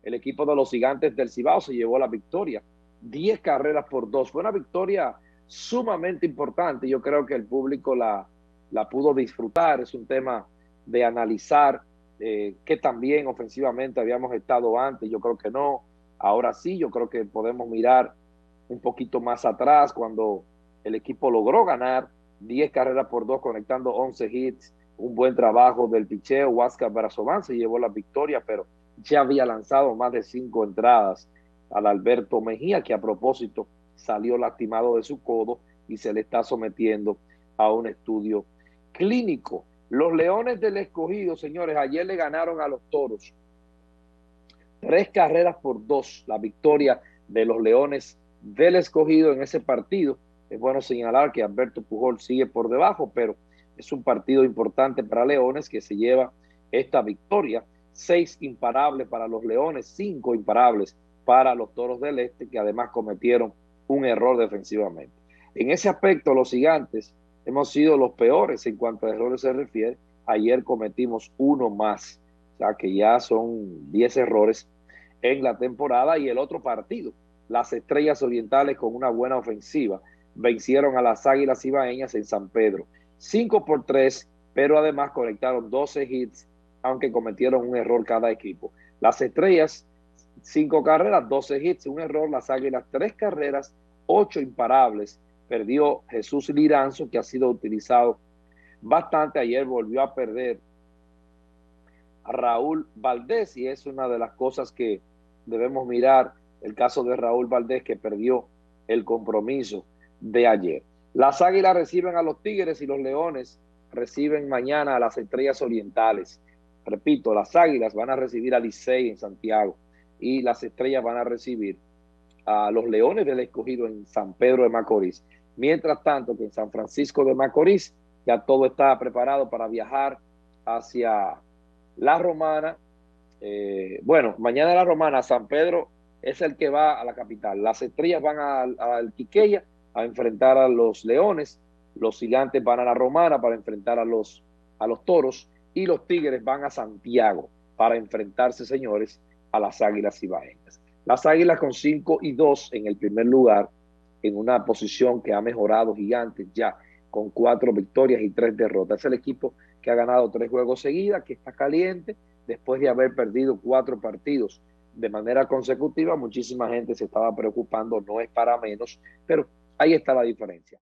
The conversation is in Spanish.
el equipo de los Gigantes del Cibao se llevó la victoria, 10 carreras por 2. Fue una victoria sumamente importante. Yo creo que el público la pudo disfrutar. Es un tema de analizar que también ofensivamente habíamos estado antes. Yo creo que no. Ahora sí, yo creo que podemos mirar un poquito más atrás cuando el equipo logró ganar 10 carreras por 2 conectando 11 hits, un buen trabajo del picheo. Huáscar Brazovan se llevó la victoria, pero ya había lanzado más de 5 entradas al Alberto Mejía, que a propósito salió lastimado de su codo y se le está sometiendo a un estudio clínico. Los Leones del Escogido, señores, ayer le ganaron a los Toros 3 carreras por 2, la victoria de los Leones del Escogido en ese partido. Es bueno señalar que Alberto Pujol sigue por debajo, pero es un partido importante para Leones que se lleva esta victoria. 6 imparables para los Leones, 5 imparables para los Toros del Este, que además cometieron un error defensivamente. En ese aspecto, los Gigantes hemos sido los peores en cuanto a errores se refiere. Ayer cometimos uno más, o sea que ya son 10 errores en la temporada. Y el otro partido, las Estrellas Orientales con una buena ofensiva vencieron a las Águilas Ibaeñas en San Pedro 5-3, pero además conectaron 12 hits, aunque cometieron un error cada equipo. Las Estrellas 5 carreras, 12 hits, un error. Las Águilas 3 carreras, 8 imparables. Perdió Jesús Liranzo, que ha sido utilizado bastante. Ayer volvió a perder a Raúl Valdés, y es una de las cosas que debemos mirar, el caso de Raúl Valdés, que perdió el compromiso de ayer. Las Águilas reciben a los Tigres y los Leones reciben mañana a las Estrellas Orientales. Repito, las Águilas van a recibir a Licey en Santiago y las Estrellas van a recibir a los Leones del Escogido en San Pedro de Macorís. Mientras tanto, que en San Francisco de Macorís ya todo está preparado para viajar hacia la Romana. Bueno, mañana la Romana. San Pedro es el que va a la capital. Las Estrellas van al Quiqueya a enfrentar a los Leones. Los Gigantes van a la Romana para enfrentar a los Toros, y los Tigres van a Santiago para enfrentarse, señores, a las Águilas Ibaeñas. Las Águilas con 5-2 en el primer lugar, en una posición que ha mejorado Gigantes ya con 4 victorias y 3 derrotas. Es el equipo que ha ganado 3 juegos seguidas, que está caliente después de haber perdido 4 partidos de manera consecutiva. Muchísima gente se estaba preocupando, no es para menos, pero ahí está la diferencia.